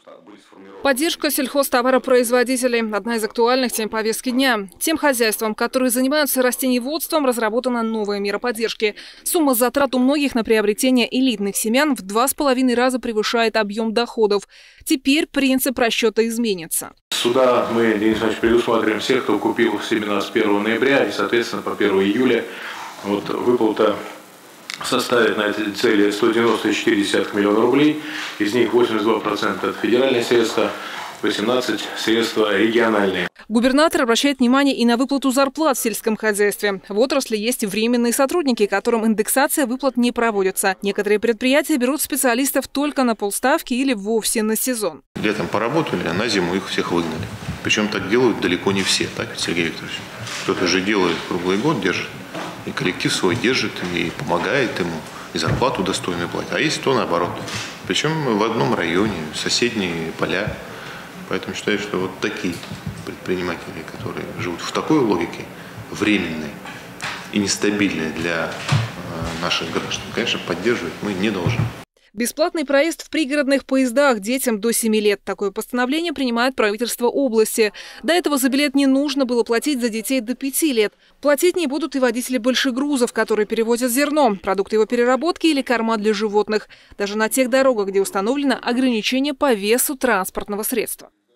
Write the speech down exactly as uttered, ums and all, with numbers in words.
Поддержка сельхозтоваропроизводителей – одна из актуальных тем повестки дня. Тем хозяйствам, которые занимаются растениеводством, разработана новая мера поддержки. Сумма затрат у многих на приобретение элитных семян в два с половиной раза превышает объем доходов. Теперь принцип расчета изменится. Сюда мы, Денис Иванович, предусматриваем всех, кто купил семена с первого ноября и, соответственно, по первого июля. Вот выплата составит на эти цели сто девяносто четыре миллиона рублей, из них восемьдесят два процента это федеральные средства, восемнадцать процентов средства региональные. Губернатор обращает внимание и на выплату зарплат в сельском хозяйстве. В отрасли есть временные сотрудники, которым индексация выплат не проводится. Некоторые предприятия берут специалистов только на полставки или вовсе на сезон. Летом поработали, а на зиму их всех выгнали. Причем так делают далеко не все, так, Сергей Викторович? Кто-то же делает круглый год, держит. И коллектив свой держит, и помогает ему, и зарплату достойную платит. А есть то наоборот. Причем в одном районе, соседние поля. Поэтому считаю, что вот такие предприниматели, которые живут в такой логике, временной и нестабильной для наших граждан, конечно, поддерживать мы не должны. Бесплатный проезд в пригородных поездах детям до семи лет. Такое постановление принимает правительство области. До этого за билет не нужно было платить за детей до пяти лет. Платить не будут и водители большегрузов, которые перевозят зерно, продукты его переработки или корма для животных. Даже на тех дорогах, где установлено ограничение по весу транспортного средства.